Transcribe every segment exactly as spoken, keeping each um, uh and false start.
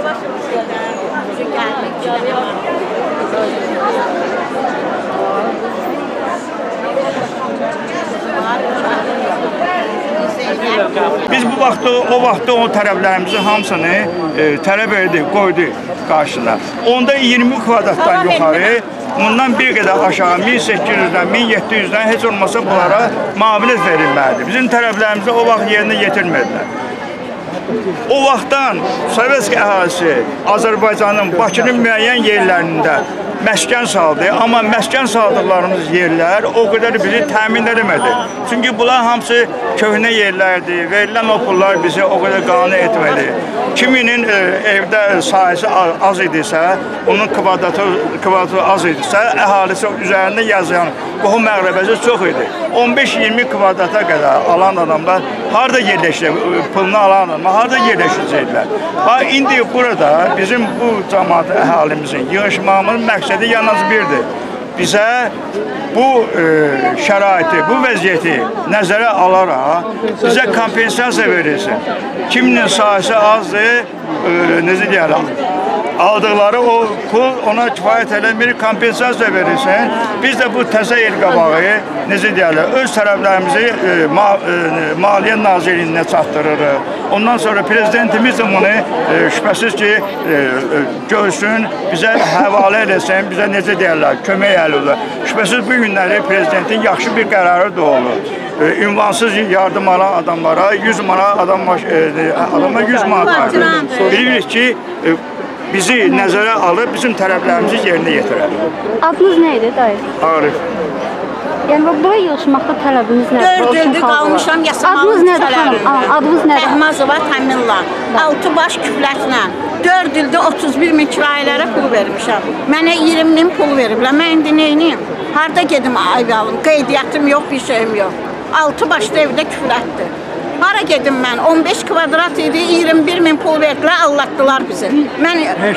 Biz bu vaxtda, o vaxtda o tələblərimizin hamısını e, tələb edib, qoydu qarşısına. Onda iyirmi kvadratdan yuxarı, bundan bir qədər aşağı min səkkiz yüzdən, min yeddi yüzdən heç olmasa bunlara müavinət verilməlidir. Bizim tələblərimizi o vaxt yerinə yetirmədilər. O vaxtdan Sovetski əhalisi Azərbaycanın Bakının müəyyən yerlərində məskən saldı, amma məskən saldıqlarımız yerlər o qədər bizi təmin edəmədi. Çünki bunlar hamısı köhnə yerlərdir, verilən o pullar bizi o qədər qane etmədi. Kiminin e, evdə sahəsi az idisə, onun kvadratı, kvadratı az idisə, əhalisi üzərində yazılan qohum məğrəbəsi çox idi. on beş iyirmi kvadrata qədər alan adamlar harada yerləşir, pulunu alan adamlar harada yerləşəcəklər. Bax, indi burada bizim bu cəmaat əhalimizin yığışmağımızın məqsədi yalnız birdir. Bizə bu e, şəraiti, bu vəziyyəti nəzərə alaraq bizə kompensasiya verilsin. Kiminin sahəsi azdır, e, necə deyərəm, aldıqları o pul ona kifayət eləmir, kompensasiya verilsin. Biz də bu təzə il qabağı, necə deyərlər, öz tərəflərimizi e, ma e, Maliyyə Nazirliyinə çatdırırıq. Ondan sonra prezidentimiz də bunu e, şübhəsiz ki, e, e, görsün, bizə həvalə eləsin, bizə necə deyərlər, kömək əli olur. Şübhəsiz bu günləri prezidentin yaxşı bir qərarı da olur. E, ünvansız yardım alan adamlara yüz manat, adam baş, e, adama yüz manat verir. Bilirik ki, e, bizi nəzərə alıb, bizim tələblərimizi yerinə yetirər. Adınız nə idi, dayı? Arif. Yəni, bura yığışmaqda tələbiniz nədir? Dörd ildir qalmışam, yasamalı küçələrim. Adınız nədir? Rəhmazova Təminla. Altı baş küflətlə. Dörd ildə otuz bir min kirayelərə pul vermişəm. Mənə iyirmi min pul veriblər. Mən indi neyniyim? Harada gedim ayv alım? Qeydiyyatım yox, bir şeyim yox. Altı başda evdə küflətdir. Hara gedim mən? on beş kvadrat idi, iyirmi bir min pul verdilər, allatdılar bizi. Mən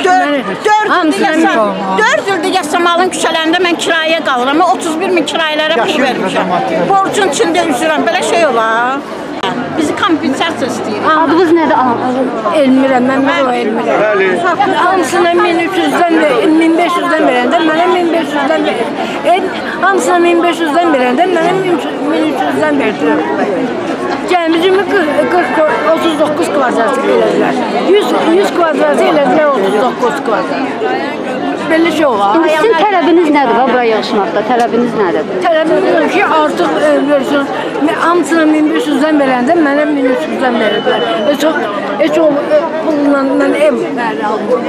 dörd ildir Yasamalın küçələrində mən kiraya qalıram. otuz bir min kirayelərə pul vermişəm. Borcun içində üzürəm. Belə şey olar. Bizi kompensasiya istəyir. Adınız nədir? Elmirə, Məmmədov Elmirə. Hamısına min üç yüzdən, min beş yüzdən verəndə, mənə min beş yüzdən verir. Hamısına min beş yüzdən verəndə, mənə min üç yüzdən verdir. Cəmicimi otuz doqquz kvadratı elədilər. yüz kvadratı elədilər otuz doqquz kvadrat. Belə şey olar. İndi sizin tələbiniz nədir bura yığışmaqda? Tələbiniz nədir? Tələbim ki, artıq versin. Hamısına min beş yüzdən verəndə mənə min üç yüzdən verirlər. Heç o pulla mən ev aldım.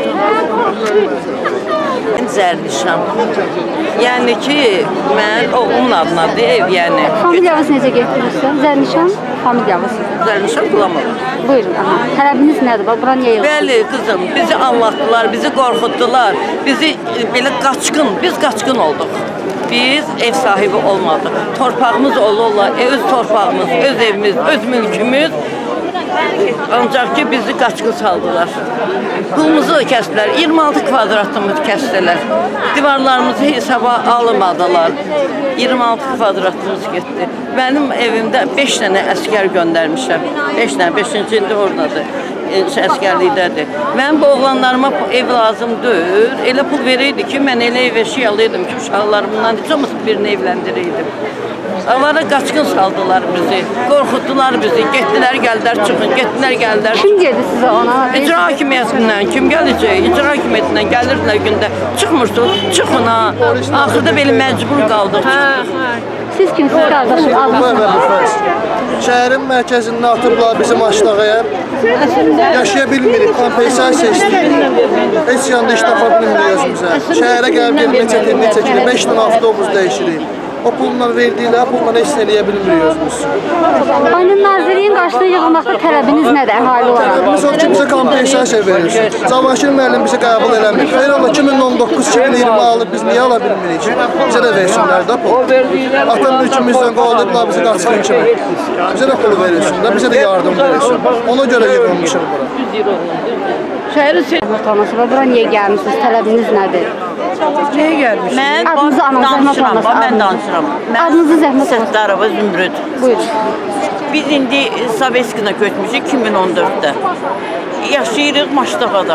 Zərnişam. Yəni ki, mən oğlumun adınadır ev, yəni. Familiyavız necə getirirsən? Zərnişam, familiyavız. Zərnişam Qulamov. Buyurun, aha. Tələbiniz nədir? Bura niyə yığılsın? Bəli, qızım, bizi anlatdılar, bizi qorxutdular, bizi belə qaçqın, biz qaçqın olduq. Biz ev sahibi olmadıq. Torpağımız olurlar, öz torpağımız, öz evimiz, öz mülkümüz. Ancaq ki, bizi qaçqın saldılar. Pulumuzu da kəsdilər, iyirmi altı kvadratımızı kəsdilər. Divarlarımızı hesaba almadılar. iyirmi altı kvadratımız getdi. Mənim evimdə beş dənə əskər göndərmişəm. beş dənə, beşinci ildə oradadır. Əskərlikdədir. Mənim bu oğlanlarıma ev lazım deyil. Elə pul verəydi ki, mən elə ev eşik alıyordum ki, uşaqlarımdan heç olmasa birini evləndirəydim. Avara qaçqın saldılar bizi, qorxutdular bizi, getdilər, gəldilər, çıxın, getdilər, gəldilər. Kim geldi sizə ona? İcra hakimiyyətindən, kim gələcək? İcra hakimiyyətindən gəlirdilər gündə, çıxmırsınız, çıxın ha. Axırda belə məcbur qaldıq. Siz kimsiniz qardaşım? Adınız? Şəhərin mərkəzində atıblar bizim aşağıya. Yaşaya bilmirik, kompensasiya istəyirik. Heç yanda iş tapa bilmirik özümüzə. Şəhərə gəlib gəlmə çətinlik çəkilir, beş dənə avtobus dəyişirik. O pulla verdiklər, pulla heç nə eləyə bilmirik özümüz. Aynen Nazirliyin qarşısına yığılmaqda tələbiniz nədir əhali olaraq? Tələbimiz o ki, bizə kompensasiya verilsin. Cavakir müəllim bizi qəbul eləmir. Xeyr ola, iki min on doqquz iki min iyirmi alıb biz niyə ala bilmirik ki? Bizə də versinlər də pul. Atan mülkümüzdən qovulublar bizi qaçqın kimi. Bizə də pul verilsin də, bizə də yardım verilsin. Ona görə yığılmışıq bura. Şəhəri sevmətanası və bura niyə gəlmişsiniz? Tələbiniz nədir? Niyə gəlmiş? Mən Adınızı danışıram, mən danışıram. Adınızı zəhmət olmasın. Səttarova Zümrüd. Buyurun. Biz indi Sovetskina köçmüşük iki min on dörddə. Yaşayırıq Maştaqada.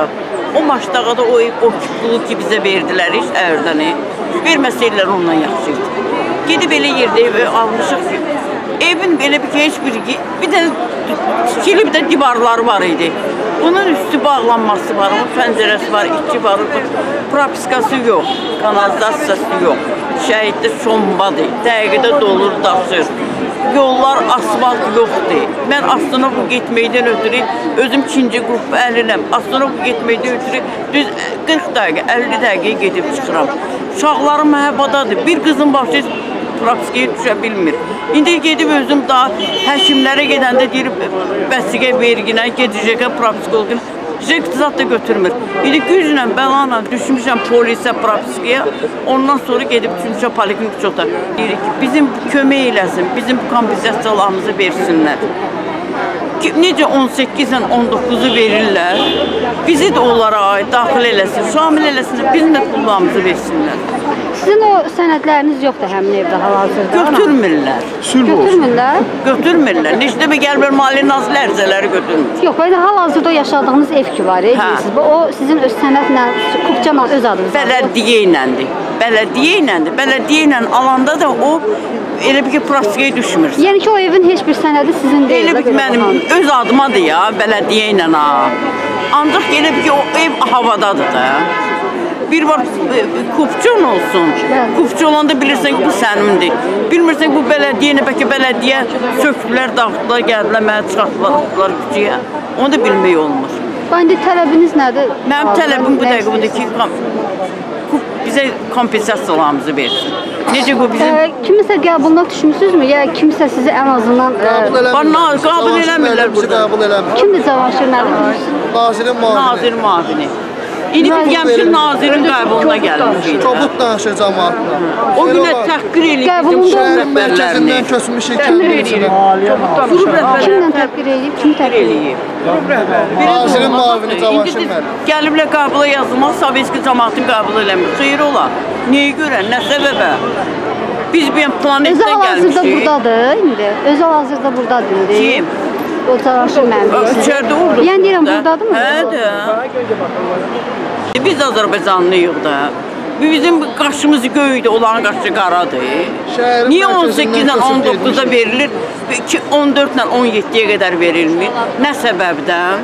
O maçdağa da o ev, o pulu ki bizə verdilər iş ərdən. Verməsəylər ondan yaxşıydı. Gedib elə yerdə ev almışıq ki, evin belə bir ki, heç bir, bir də tikili bir də divarları var idi. Bunun üstü bağlanması var, onun pəncərəsi var, içi var, propiskası yox, kanalizasiyası yox. Şəhiddə şombadır, dəqiqədə dolur, daşır. Yollar asfalt yoxdur. Mən aslında bu getməkdən ötürü, özüm ikinci qrup əhliləm. Aslında bu getməkdən ötürü düz qırx dəqiqə, əlli dəqiqə gedib çıxıram. Uşaqlarım məhəbbadadır. Bir qızın başı propiskaya düşə bilmir. İndi gedib özüm daha həkimlərə gedəndə deyirib, vəsiqə verginə, gedəcəkə propiska olgun. İqtisad da götürmür. İndi güclə, bəlanla düşmüşəm polisə, propiskaya, ondan sonra gedib düşmüşəm poliklinik çota. Deyirik ki, bizim kömək eləsin, bizim kompensasiyalarımızı versinlər. Ki, necə on səkkizlə on doqquzu verirlər, bizi də onlara aid daxil eləsin, şamil eləsin, bizim də pullarımızı versinlər. Sizin o sənədləriniz yoxdur həmin evdə hal-hazırda? Götürmürlər. Götürmürlər? Götürmürlər. Neçə dəfə gəlmir Maliyyə Nazirli ərizələri götürmür. Yox, belə hal-hazırda yaşadığınız ev ki var, deyirsiniz. O sizin öz sənədlə, Kupçanla öz adınız. Bələdiyyə iləndir. Bələdiyyə iləndir. Bələdiyyə ilə alanda da o elə bir ki, propiskaya düşmür. Yəni ki, o evin heç bir sənədi sizin deyil. Elə bir ki, mənim öz adımadır ya, bələdiyyə ilə ha. Ancaq elə bir ki, o ev havadadır da. Bir var kupçun olsun. Kupçu olanda bilirsən ki, bu sənindir. Bilmirsən ki, bu bələdiyyə ilə, bəlkə bələdiyyə sökdülər, dağıtdılar, gəldilər, mənə çıxartdılar küçəyə. Onu da bilmək olmur. İndi tələbiniz nədir? Mənim tələbim bu dəqiqə budur ki, bizə kompensasiyalarımızı versin. Necə bu bizim... Kimisə qəbuluna düşmüsünüzmü? Ya kimsə sizi ən azından... Qəbul eləmirlər burada. Kimdir Cavanşir nədir? Nazirin muavini. Nazir muavini. İndi biz gəmişik Nazirin qəbuluna gəlmişik. Kobud danışır cəmaatla. O günə təhqir eləyib. Şəhərin mərkəzindən köçmüşük kəndin içinə. Kimlə təhqir eləyib? Kim təhqir eləyib? Nazirin muavini Cavanşir müəllim. Gəliblər qəbula yazılmaz, Sovetski cəmaatın qəbul eləmir. Xeyr ola. Nəyə görə? Nə səbəbə? Biz bir planetdən gəlmişik. Özü hal-hazırda buradadır indi. Özü hal-hazırda buradadır indi. Kim? O Cavanşir müəllim. İçəridə oldu. Yəni deyirəm, buradadır mı? Hədə. Biz Azərbaycanlıyıq da. Bizim qaşımız göydür, olan qaşı qaradır. Niyə on səkkizlə on doqquza verilir, on dördlə on yeddiyə qədər verilmir? Nə səbəbdən?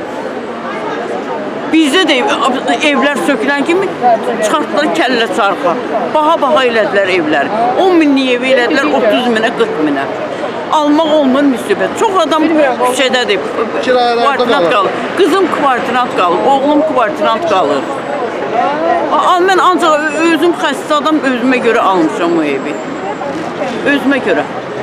Bizdə də evlər sökülən kimi çıxartdılar kəllə çarxa. Baha-baha elədilər evləri. on minlik evi elədilər otuz minə, qırx minə. Almaq olmur müsibət. Çox adam küçədədir, kvartinat qalır. Qızım kvartinat qalır, oğlum kvartinat qalır. Mən ancaq özüm xəstə adam özümə görə almışam o evi. Özümə görə.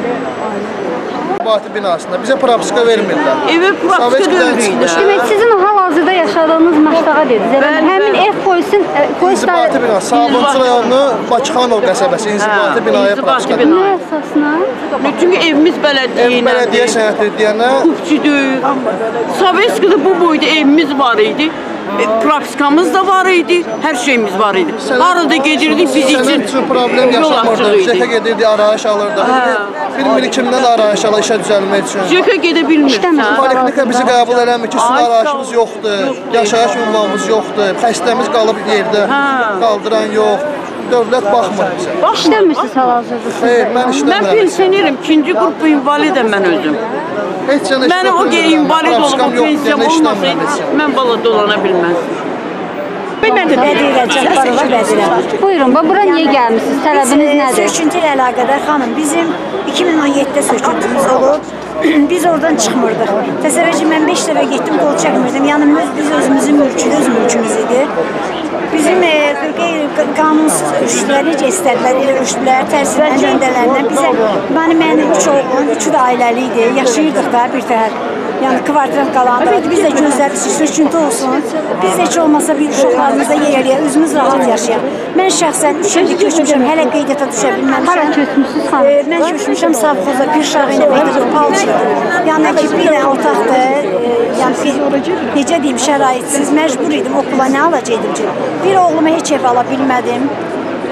Batı binasında bizə propiska vermirlər. Evə propiska dövürüydü. Demək, sizin hal-hazırda yaşadığınız maçdağa dediniz. Həmin ev polisin... İnzibati binası, Sabunçu rayonu Bakıxanov qəsəbəsi, İnzibati binaya propiska. Nə əsasına? Çünki evimiz bələdiyyə ilə. Bələdiyyə sənəti deyənə... Kupçudur. Sovetskidə bu boyda evimiz var idi. Propiskamız da var idi, hər şeyimiz var idi. Arada gedirdik, biz için Sənin üçün problem yaşamırdı, Jekə gedirdi, arayış alırdı. Bilmir kimdən arayış alır, işə düzəlmək üçün. Jekə gedə bilmirsən. Poliklinika bizi qəbul eləmir ki, su arayışımız yoxdur, yaşayış ünvanımız yoxdur, xəstəmiz qalıb yerdə, qaldıran yox. Dövlət baxmır bizə. İşləmirsiniz hal-hazırda? Xeyr, mən işləmirəm. Mən pensionerim, ikinci qrup invalidəm mən özüm. Heç cənə Mən o invalid olma, pensiyam olmasaydı, mən bala dolana bilməzdim. Mən də Bədirə Cəfərova Bədirəm. Buyurun, bura niyə gəlmişsiniz? Tələbiniz nədir? Söküntü ilə əlaqədar xanım, bizim iki min on yeddidə söküntümüz olub. Biz oradan çıxmırdıq. Təsəvvür ki, mən beş dəfə getdim, qol çəkmirdim. Yəni, biz özümüzün mülküdür, öz mülkümüz idi. Bizim qanunsuz üşüdülər, necə istədilər, elə üşüdülər, tərsindən, göndərlərindən. Bizə, mənim mənim üç oğlum, üçü də ailəli idi, yaşayırdıq da bir təhər. Yəni, kvartirat qalandı. Biz də gözlədik, söküntü olsun. Biz də heç olmasa bir uşaqlarımızda yer eləyək, özümüz rahat yaşayaq. Mən şəxsən üç ildir köçmüşəm, hələ qeydiyyata düşə bilməmişəm. Hara köçmüşsünüz xanım? Mən köçmüşəm savxoza, bir uşağı ilə qeydiyyata palçıdır. Yəni ki, bir dənə otaqdır, yəni necə deyim, şəraitsiz, məcbur idim, okula nə alacaqdım ki? Bir oğluma heç ev ala bilmədim.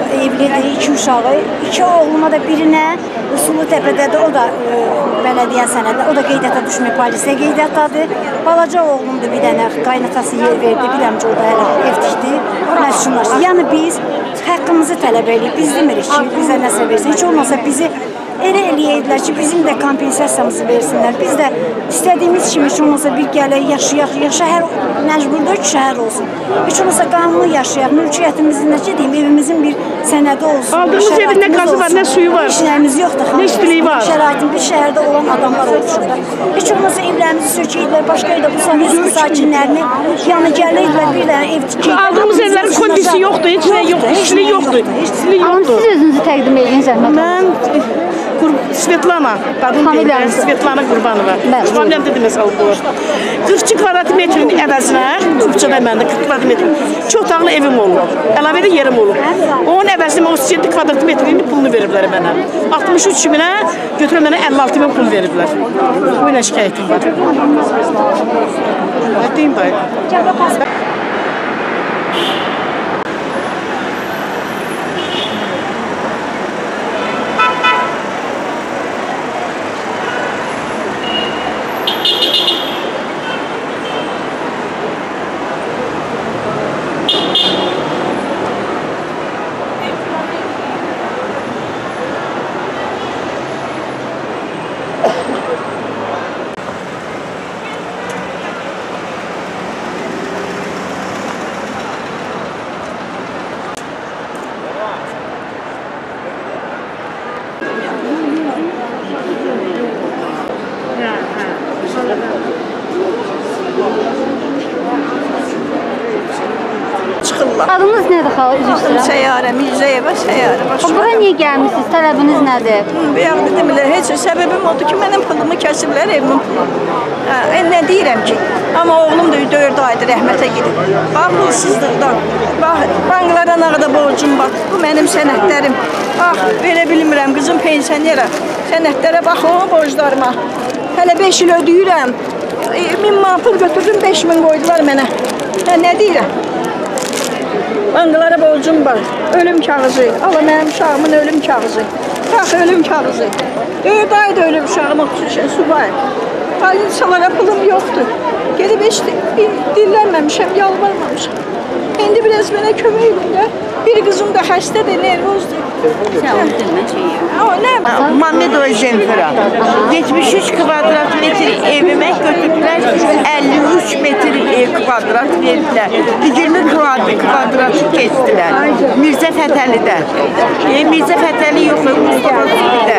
evlidir, iki uşağı. İki oğluma da birinə Usulu Təpədədir, o da e, bələdiyyə sənədə, o da qeydiyyata düşmür, polisə qeydiyyatdadır. Balaca oğlumdur bir dənə, qaynatası yer verdi, bir əmci orada hələ ev tikdi, məskunlaşdı. Yəni biz haqqımızı tələb edirik, biz demirik ki, bizə nəsə versin, heç olmasa bizi elə eləyəydilər ki, bizim də kompensasiyamızı versinlər. Biz də istədiyimiz kimi heç olmasa bir gələk, yaşayaq, şəhər məcburdur ki, şəhər olsun. Heç olmasa qanunlu yaşayaq, mülkiyyətimizin, necə deyim, evimizin bir sənədi olsun. Aldığımız evin nə qazı var, nə suyu var. İşlərimiz yoxdur. Nə istiliyi var. Şəraitin bir şəhərdə olan adamlar oluşurlar. Heç olmasa evlərimizi sökəydilər, başqa evdə bu sənətin sakinlərini yanı gəlirdilər, bir dənə ev tikəydilər. Aldığımız evlərin kondisi yoxdur, heç nə yoxdur, işçilik yoxdur. Hanım, siz özünüzü təqdim edin zəhmət olun. Mən Svetlana, qadın deyilən Svetlana Qurbanova. Familiyam dedi məsəl bu. qırx iki kvadrat metrin əvəzinə, Türkçədə məndə qırx kvadrat metrin çox otaqlı evim olur. Əlavə də yerim olur. Onun əvəzinə otuz yeddi kvadrat metrin pulunu veriblər mənə. altmış üç minə götürən mənə əlli altı min pul veriblər. Bu ilə şikayətim var. Deyim dayı. Adınız nədir xala, üzr istəyirəm? Səyyarə, Mirzəyevə Səyyarə. Bura niyə gəlmişsiniz? Tələbiniz nədir? Yəni demirlər, heç səbəbim odur ki, mənim pulumu kəsiblər, evimin pulumu. Hə, nə deyirəm ki, amma oğlum da dörd aydır rəhmətə gedib. Bağlısızlıqdan, banklara nə qədər borcum var, bu mənim sənədlərim. Bax, verə bilmirəm, qızım pensionera, sənədlərə bax, o borclarıma. Hələ beş il ödəyirəm, min man pul götürdüm, beş min qoydular mənə. Hə, nə deyirəm? Bankalara borcum var, ölüm kağızı, Allah mənim uşağımın ölüm kağızı, bax ölüm kağızı. dörd ayda ölüm uşağım otuz yaşında subay. Balinalara pulum yoxdur. Gedib heç dillənməmişəm, yalvarmamışam. İndi biraz mənə kömək edin. Bir qızım da xəstədir, nervozdur. Mamedova Jenfera. yetmiş üç kvadrat metr evime götürdüler, elli üç metr kvadrat verdiler. yirmi kvadratı kestiler. Mirzə Fətəli'də. E, Mirzə Fətəli yox, Mustafa Zübü'də.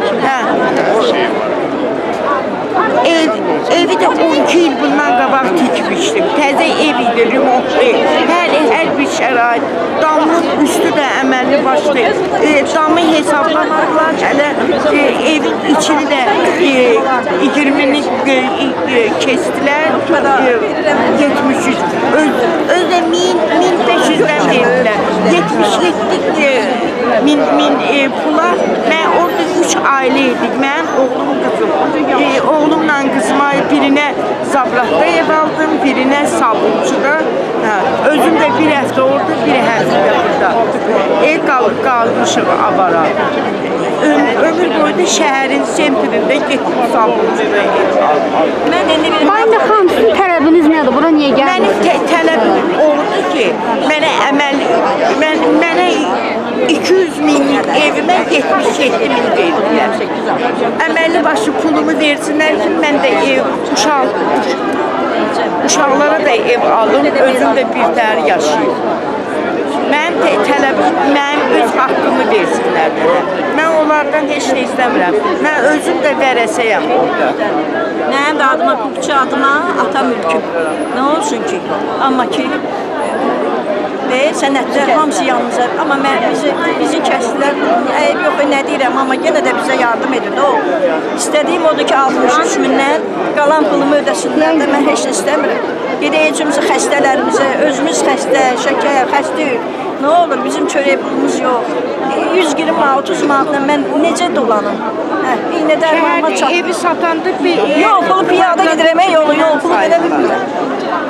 Ev, evi də on iki il bundan qabaq tikmişdim. Təzə ev idi, remontlu. Hər, hər bir şərait. Damın üstü də əməlli başlı. E, damı hesablamadılar. Hələ e, evin içini də e, iyirmini e, e, kestilər. E, yetmiş üç. Öz, özdə min beş yüzdən verdilər. yetmiş yeddi e, min, min e, pula. Mən orada üç ailə idik. Mən oğlum qızım. E, oğlumla qızıma birinə Zabratda ev aldım, birinə Sabunçuda. Özüm də bir həftə orada, bir həftə burada. Ev qalmışıq avara. Ömür boyda şəhərin sentrində getdim Sabunçuda ev aldım. Mayna xanım, sizin tələbiniz nədir? Bura niyə gəlmişsiniz? Mənim tələbim oldu ki, mənə əməl, mən, mənə iki yüz minlik evimə yetmiş yeddi min verdilər. Əməlli başı pulumu versinlər ki, mən də ev, uşaq, uşaqlara da ev alım, özüm də bir təhər yaşayım. Mənim tələbim, mənim öz haqqımı versinlər mənə. Mən onlardan heç nə istəmirəm. Mən özüm də vərəsəyəm orada. Mənim də adıma, hukukçu adıma ata mülküm. Nə olsun ki? Amma ki, və sənətlər hamısı yanımıza. Amma mən, bizi, bizi kəsdilər. Əyib yox, nə deyirəm, amma yenə də bizə yardım edir. O, istədiyim odur ki, altmış üç mindən qalan pulumu ödəsinlər də mən heç nə istəmirəm. Gedəyəcimizə xəstələrimizə, özümüz xəstə, şəkər, xəstəyik. Nə olur, bizim çörək pulumuz yox. yüz iyirmi manat, otuz manatla mən necə dolanım? Hə, iynə dərmanıma çatdım. Evi satanda bir... Yol pulu piyada gedirəm, yolu, yol pulu verə bilmirəm.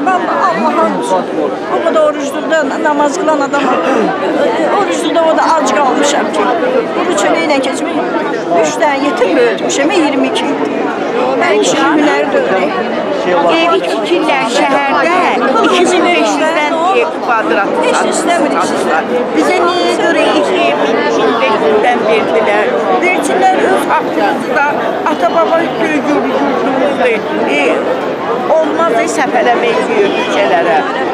Allah'ım olsun. O kadar oruçluqda namaz kılan adam, oruçluqda o da ac qalmışam ki. Bu çöleyle keçmək, üç tane yetim böyütmüşəm, iyirmi iki. Ben kişinin hünəri dövdü. Evi tikirlər şəhərdə iki min beş yüzdən kvadrat satışlar. Bizə niyə görə iki min beş yüzdən verdilər? Versinlər öz haqqımızı da ata-baba yurdumuzdur. E, olmaz da səfərləmək küçələrə.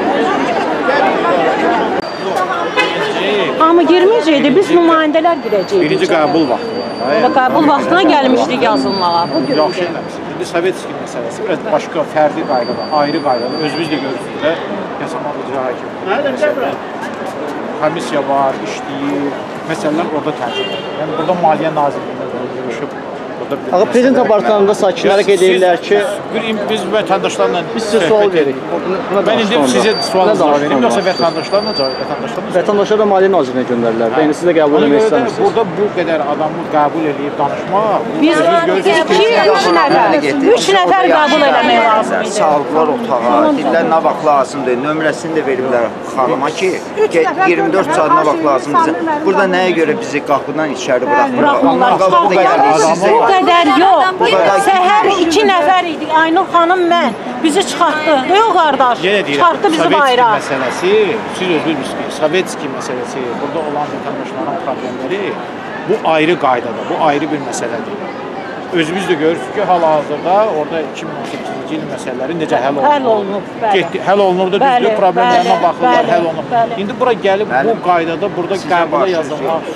Amma girməyəcəkdi, biz nümayəndələr girəcəkdik. Birinci qəbul vaxtı. Elə qəbul vaxtına gəlmişdik yazılmağa. Bu gün yaxşı eləmişsiniz. İndi Sovetski məsələsi biraz başqa fərdi qaydada, ayrı qaydada. Özünüz də görürsünüz də, Yasamal İcra Hakimi. Komissiya var, işləyir, məsələlər orada tərcih edilir. Yəni burada Maliyyə Nazirliyində görüşüb. Ağa prezident apartmanında sakinlərə qeyd edirlər ki, biz vətəndaşlarla biz sizə sual veririk. Mən indi sizə sualınızı verim, yoxsa vətəndaşlarla vətəndaşlarla vətəndaşlar da Maliyyə Nazirinə göndərirlər. Yəni siz də qəbul etmək istəmirsiniz. Burada bu qədər adamı qəbul edib danışmaq, biz iki, üç nəfər, üç nəfər qəbul eləmək lazımdır. Sağlıqlar otağa, dillər nə vaxt lazımdır, nömrəsini də veriblər xanıma ki, iyirmi dörd saat nə vaxt lazımdır. Burada nəyə görə bizi qapıdan içəri buraxmırlar? Qabaqda gəldik sizə. Bu qədər yox. Səhər iki nəfər idi. Aynur xanım mən. Bizi çıxartdı. Yox qardaş. Çıxartdı bizi bayrağa. Məsələsi, siz özünüz ki, Sovetski məsələsi, burada olan vətəndaşların problemləri bu ayrı qaydada, bu ayrı bir məsələdir. Özümüz də görürsük ki, hal-hazırda orada iki min on səkkizinci il məsələləri necə həll olunub. Həll olunub, bəli. Getdi, həll olunubdur, düzdür, problemlərinə baxırlar, həll olunub. İndi bura gəlib bu qaydada, burada qəbula yazılmaq.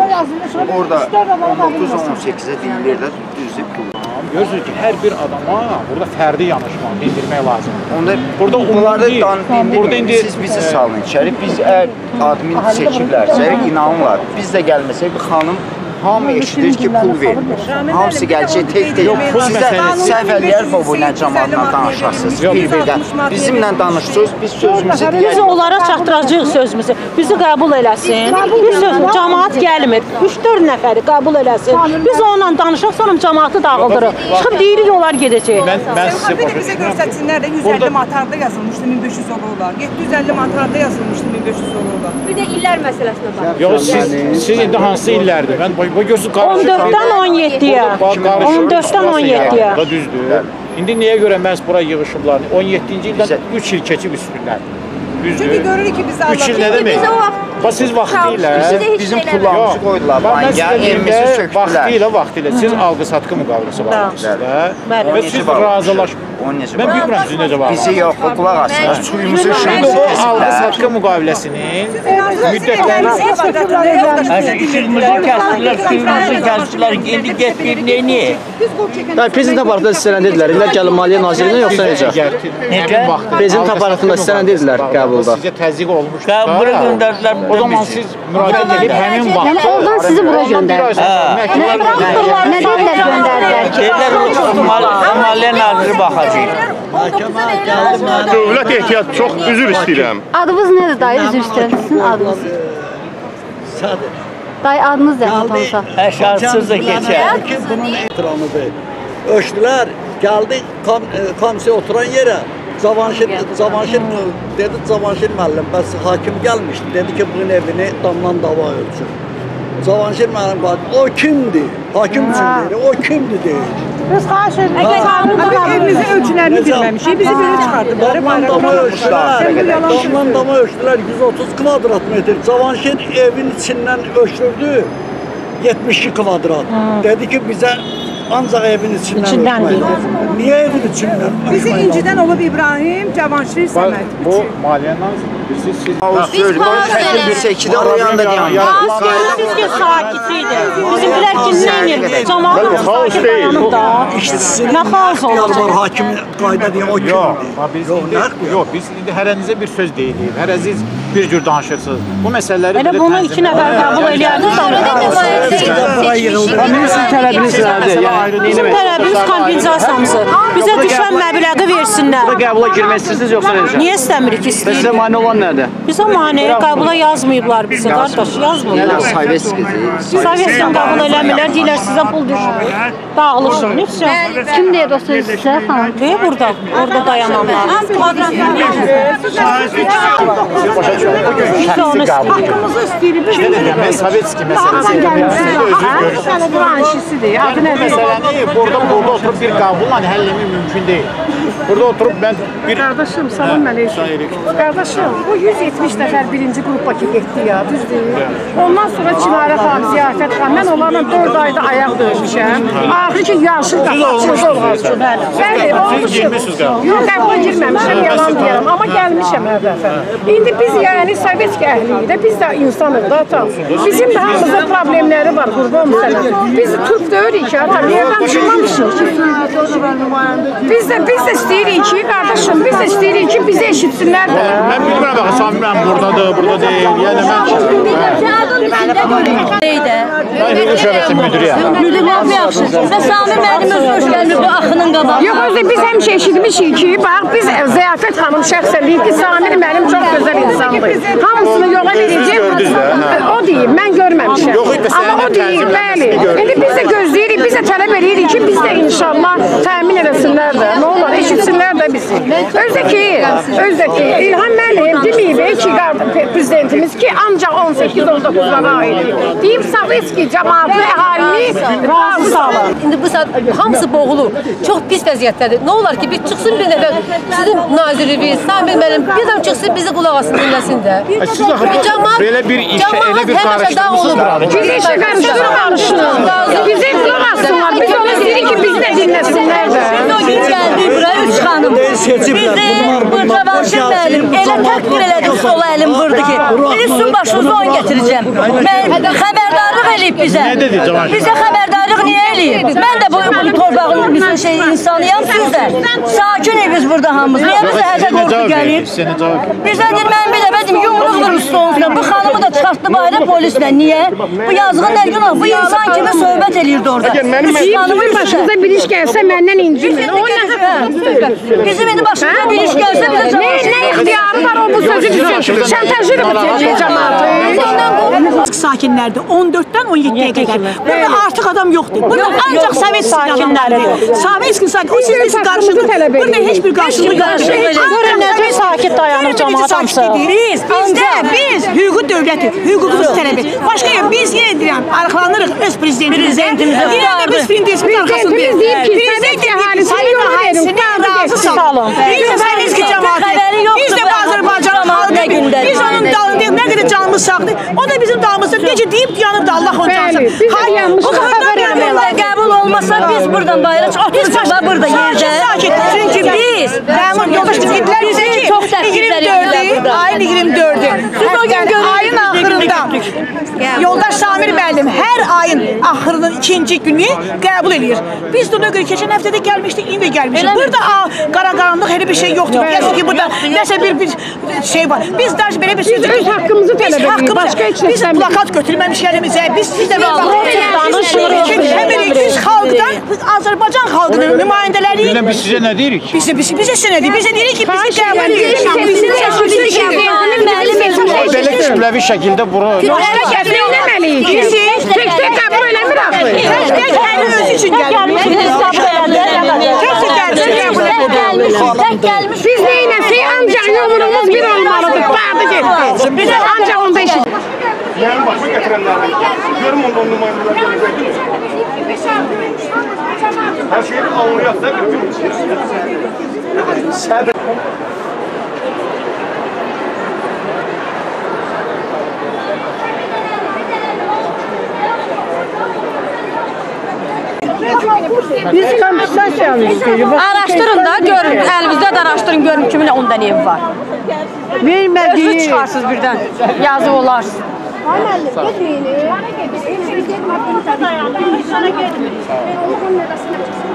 Orada on doqquz on səkkizə deyilir də düzdür pul. Görürsünüz ki, hər bir adama burada fərdi yanaşmaq, dindirmək lazımdır. Onda burada bunlarda dindirmək, siz bizi salın içəri, biz əgər admin seçiblərsə, inanırlar. Biz də gəlməsək, bir xanım hamı eşidir ki, pul verilir. Hamısı gələcək tek-tek. Sizə səhv eləyər bu ilə cəmaatla danışasınız, bir-birdən. Bizimlə danışsınız, biz sözümüzü deyərik. Biz onlara çatdıracağıq sözümüzü. Bizi qəbul eləsin. Biz sözümüz, cəmaat gəlmir. üç dörd nəfəri qəbul eləsin. Biz onunla danışaq, sonra cəmaatı dağıldırıq. Çıxıb deyirik, onlar gedəcək. Mən, mən sizə başa bizə göstərsinlər də yüz əlli mantarda yazılmışdı min beş yüz olurlar. yeddi yüz əlli mantarda yazılmışdı min beş yüz olurlar. Bir də illər məsələsinə bax. Yox, siz, siz indi hansı illərdir? Mən bu gözü qarışıq. on dörddən on yeddiyə. on dörddən on yeddiyə. Da düzdür. İndi niyə görə məhz bura yığışıblar? on yeddinci ildən üç il keçib üstünlər. Düzdür. Çünki görürük ki, biz üç il nə demək? Bax siz vaxtı ilə bizim pullarımızı qoydular banka, evimizi sökdülər. Vaxtı ilə, vaxtı ilə siz alqı-satqı müqaviləsi bağlamışsınız da. Və siz razılaş. Mən bilmirəm siz necə bağlamışsınız. Bizi yox, qulaq asın. Suyumuzu işimizi o alqı-satqı müqaviləsinin müddətləri İşimizi kəsdilər, suyumuzu kəsdilər, indi getdir, neyini? Prezident aparatında sizə nə dedilər? İllər gəlin Maliyyə Nazirinə yoxsa necə? Necə? Prezident aparatında sizə nə dedilər qəbulda? Sizə təzyiq olmuş. Qəbula göndərdilər. O zaman siz müraciət edib həmin vaxt. Yəni oradan sizi bura göndərdilər. Nə dedilər göndərdilər ki? Maliyyə Naziri baxacaq. Dövlət ehtiyat çox üzr istəyirəm. Adınız nədir dayı? Üzr istəyirəm sizin adınız. Dayı adınız nədir tanışaq? Əşarsız da keçər. Bunun ehtiramıdır. Ölçdülər, gəldi komissiya oturan yerə. Cavanşir, Cavanşir dedi, Cavanşir müəllim, bəs hakim gəlmişdi, dedi ki, bunun evini damdan dava ölçür. Cavanşir müəllim qaldı, o kimdir? Hakim üçün deyir, o kimdir deyir. Biz xahiş edirik. Biz evimizin ölçülərini bilməmişik, bizi belə çıxardılar. Damdan dama ölçdülər, damdan dama ölçdülər yüz otuz kvadrat metr. Cavanşir evin içindən ölçürdü yetmiş iki kvadrat. Dedi ki, bizə ancaq evin içindən ölçmək. Niyə evin içindən? Bizi incidən olub İbrahim, Cavanşir, Səməd. Bu Maliyyə Naziri. Siz siz biz sekidə oyan da yandı. Siz ki sakit idi. Bizimkilər ki nə edir? Cəmaatın sakit dayanıb da. Nə xaos olacaq? Hakim qayda deyən o kimdir? Yox, biz indi yox, biz indi hərənizə bir söz deyirik. Hərəziz bir cür danışırsınız. Bu məsələləri Elə bunu iki nəfər qəbul eləyərdiniz. Sizin tələbiniz nədir? Yəni Bizim tələbimiz kompensasiyamızı. Bizə düşən məbləği versinlər. burada qəbula girmək istəyirsiniz yoxsa necə? Niyə istəmirik ki, Sizə istəyirik? mane olan nədir? Bizə mane qəbula yazmayıblar bizi, qardaş, yazmırlar. Sovetdən qəbul eləmirlər, deyirlər sizə pul düşür. Dağılışın, neçə? Kim deyir o sözü sizə, xanım? Deyə burada, orada dayananlar. Biz onu haqqımızı istəyirik. İşte dedim, mən Sovetski məsələsi. Buranın işisidir, adı nədir? Məsələni burada, burada oturup bir qabulla həll etmək mümkün deyil. Burada oturup ben bir... Kardeşim, salam aleyküm. Kardeşim, bu yüz yetmiş nəfər birinci qrupa ki getdi ya, düz deyil. Ondan sonra Çinarə xanım, Ziyafət xanım, mən onlarla dörd ayda ayaq döymüşəm. Axır ki, yaşıl qapaqçılığı olmuşdur. Bəli, olmuşum. Yox, qəbula girməmişəm, yalan deyirəm, amma gəlmişəm hər dəfə. İndi biz yəni Sovetski əhliyik də, biz də insanıq da, atam. Bizim də hamımızın problemləri var, qurban sənə. Biz Türk deyirik ki, atam, yerdən çıxmamışıq. Biz də, biz də istəyirik ki, qardaşım, biz də istəyirik ki, bizi eşitsinlər də. Mən bilmirəm, baxı, Sami mən buradadır, burada deyil. Yəni mən... Ben hüquq şöbəsi müdürüyəm. Müdür olma yaxşı. Və Sami mənim öz hoş gəlmir bu axının qabağına. Yox, özü biz həmişə eşitmişik ki, bax, biz Ziyafət xanım şəxsən deyib ki, Samir mənim çox gözəl insandır. Hamısını yola verəcək. O deyib, mən görməmişəm. Amma o deyib, bəli. İndi biz də gözləyirik, biz də tələb edirik ki, biz də inşallah təmin edəsinlər də. Nə olar, eşitsinlər də bizi. Özdə ki, özdə ki, İlham müəllim deməyib ki, prezidentimiz ki, ancaq on səkkiz on doqquzlara aiddir. Deyib Sovetski cəmaatlı əhalini razı salın. İndi bu saat hamısı boğulur. Çox pis vəziyyətdədir. Nə olar ki, bir çıxsın bir nəfər sizin naziriniz, Sami mənim, bir adam çıxsın bizi qulaq asın, dinləsin də. Siz axı belə bir işə, elə bir qarışdırmışsınız. Biz işə qarışdırmışsınız. Bizi qulaq assınlar. Biz onu deyirik ki, bizi də dinləsinlər də. Biz o gün gəldik buraya, üç xanım. Bizi burada Vanşir müəllim elə təqdir elədi, sol əlim vurdu ki, biri su başınıza on gətirəcəm. Mən xəbərdarlıq eləyib bizə. Bizə xəbərdarlıq niyə eləyib? Mən də bu torpağın bizim şey insanıyam, siz də. Sakinik biz burada hamımız. Niyə bizə hədə qorxu gəlib? Bizə deyir, mən bir dəfə deyim, yumruq vurur stolunuzdan. Bu xanımı da çıxartdı bayra polislə. Niyə? Bu yazığın nə günah? Bu insan kimi söhbət eləyirdi orada. Bizim başımıza bir iş gəlsə məndən incimin. Bizim indi başımıza bir iş gəlsə bizə cavab. Nə ixtiyarı var o bu sözü bizim? Şantajı mı çəkir cəmaatı? Sakinlərdir. on dörddən on yeddiyə qədər. Burada artıq adam yoxdur. Burada ancaq Sovet sakinlərdir. Sovet sakin. O siz bizi qarşıdır. Burada heç bir qarşılığı yoxdur. Görün necə sakit dayanır cəmaat hamısı. Biz, bizdə, biz hüquq dövlətik, hüququmuz tələb edir. Başqa yox, biz yenə deyirəm, arxalanırıq öz prezidentimizə. Yenə də biz prezidentimizin arxasındayız. Prezident əhalisi əhalisini razı salın. Biz də Sovetski cəmaatı, biz də Azərbaycan xalqı, biz onun dalındayıq, nə qədər canımız sağdır. O da bizim dalımızdır. Necə deyib yanıb da Allah onu cansın. Bu xəbər qəbul olmasa biz buradan bayraç oturacaqlar burada yerdə. Çünki biz, məmur yoldaşdır, bizi çox iyirmi dördü, ayın iyirmi dördü. Siz o gün ayın axırında yoldaş Samir müəllim hər ayın axırının ikinci günü qəbul edir. Biz də ona görə keçən həftədə gəlmişdik, indi gəlmişik. Burada qara qaranlıq elə bir şey yoxdur. Gəlsin ki, burada nəsə bir bir şey var. Biz də belə bir sözdür. Biz öz haqqımızı tələb edirik. Başqa heç Biz plakat götürməmiş əlimizə. Biz sizdə bir danışırıq. Biz xalqdan, Azərbaycan xalqının nümayəndələriyik. Biz sizə nə deyirik? Biz biz bizə sizə nə deyirik? Bizə deyirik ki, bizi qəbul edirik. Bizi təşkil edirik. Belə kütləvi şəkildə bura... Qəbul eləməliyik. Biz tək-tək qəbul eləmir axı. Tək-tək hər özü üçün gəlmiş. Tək-tək qəbul gəlmiş. Biz neynəsək ancaq yolumuz bir olmalıdır. Bağdı getdi. Biz ancaq onda işit. Yani başa getirenlerden. Görüm ondan nümayendeler. Her şeyi anlıyor. Sen Biz kompensasiyanı istiyoruz. Araşdırın da, görün. Əlinizdə də araşdırın, görün kimin ondan evi var. Vermədiyi. Özünüz çıxarsınız birdən. Yazıq olarsınız. Ay müəllim, getməyin. Sana getmirik. Allah'ın nəvəsində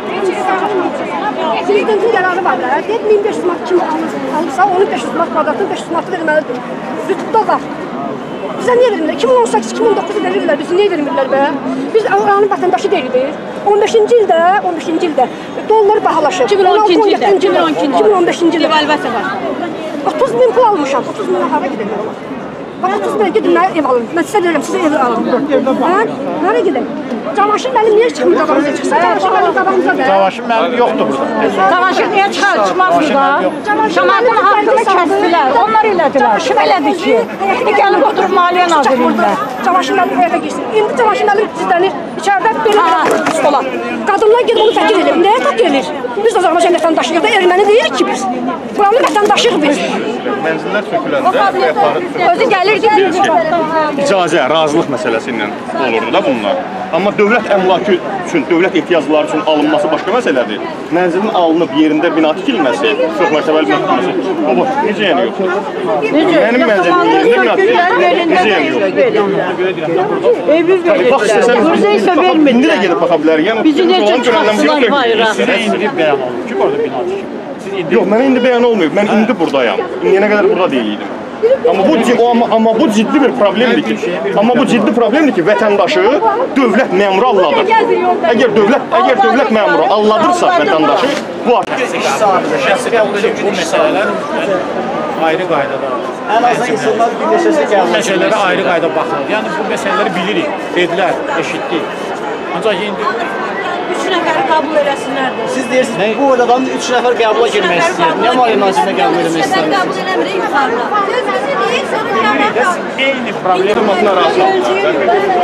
Prezidentin qərarı var da, deyək min beş yüz manat kim alırsa, onu beş yüz manat kvadratını beş yüz manat verməlidir. Rütubda var. Bizə niyə vermirlər? iki min on səkkiz iki min on doqquz verirlər, bizi niyə vermirlər be? Biz oranın vətəndaşı deyilik. on beşinci ildə, on beşinci ildə dollar bahalaşır. iki min on ikinci ildə, iki min on ikinci iki min on beşinci ildə. Devalvasiya var. otuz min pul almışam, otuz min hara gedəcək olar? Bax, otuz min gedin mənə ev alın. Mən sizə deyirəm, sizə ev alın. Hə? Hara gedin? Cavaşir müəllim niyə çıxmır qabağımıza çıxsın? Cavaşir müəllim qabağımıza da. Cavaşir müəllim yoxdur burada. Cavaşir niyə çıxar? Çıxmaz burada. Cəmaatın haqqını kəsdilər. Onlar elədilər. Kim elədi ki? Gəlib oturub Maliyyə Nazirliyində. Cavaşir müəllim həyata geçsin. İndi Cavaşir müəllim sizləri içəridə belə olar. Qadınlar gedib onu təkir edir. Nəyə təkir edir? Biz də Azərbaycan vətəndaşıyıq da, erməni deyirik ki biz. Buranın vətəndaşıyıq biz. Mənzillər söküləndə Özü gəlir ki, biz icazə, razılıq məsələsi ilə olurdu da bunlar. Amma dövlət əmlakı üçün, dövlət ehtiyacları üçün alınması başqa məsələdir. Mənzilin alınıb yerində bina tikilməsi, çox mərtəbəli bina tikilməsi, o bax, necə yəni yox? Mənim mənzilim yerində bina tikilməsi, necə yəni yox? Evi Bax, istəsəniz, indi də gedib baxa bilərik. Bizi necə çıxartsınlar bayıra? Sizə indi bəyan olunur ki, orada bina tikilməsi. Yox, mənə indi bəyan olmuyor. Mən indi buradayam. İndiyənə qədər burada deyildim. Amma bu amma, amma bu ciddi bir problemdir ki, amma bu ciddi problemdir ki, vətəndaşı dövlət məmuru alladır. Əgər dövlət, əgər dövlət məmuru alladırsa vətəndaşı, bu artıq iş sahibi, şəxsi qəbul edir bu məsələlər ayrı qaydada. Ən azından insanlar birləşəcək qəbul edir. Məsələlərə ayrı qayda baxılır. Yəni bu məsələləri bilirik, dedilər, eşitdik. Ancaq indi üç nəfəri qəbul eləsinlər də. Siz deyirsiniz, bu oradan üç nəfər qəbula girmək istəyir. Niyə Maliyyə Nazirliyinə qəbul etmək istəyir? üç nəfər qəbul eləmirik yuxarıda. eyni problem olmasına razı oldular.